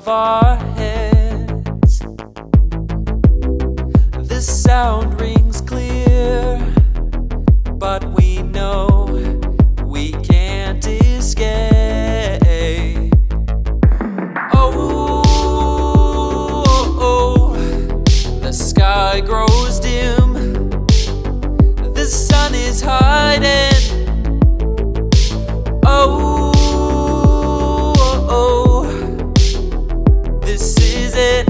our heads. The sound rings clear, but we know we can't escape. Oh, the sky grows dim, the sun is hiding. Oh, this is it.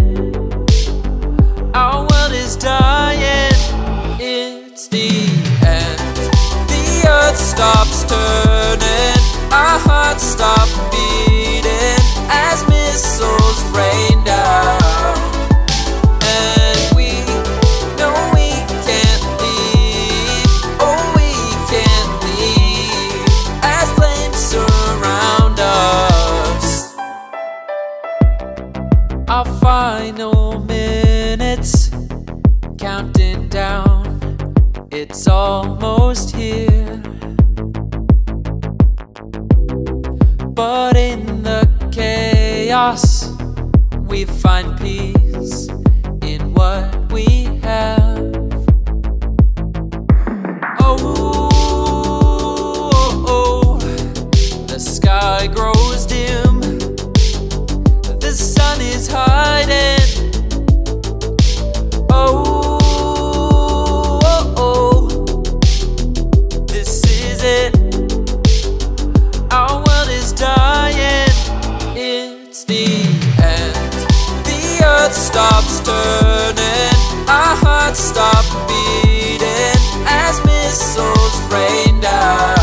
Our world is dying. It's the end. The earth stops turning, our hearts stop beating as missiles rain down. And we know we can't leave. Oh, we can't leave as flames surround us. Our final minutes counting down, it's almost here. But in the chaos, we find peace in what we have. Oh, the sky grows dim, the sun is hiding. Oh, this is it. Our world is dying. It's the end. The earth stops turning, our hearts stop beating as missiles rain down.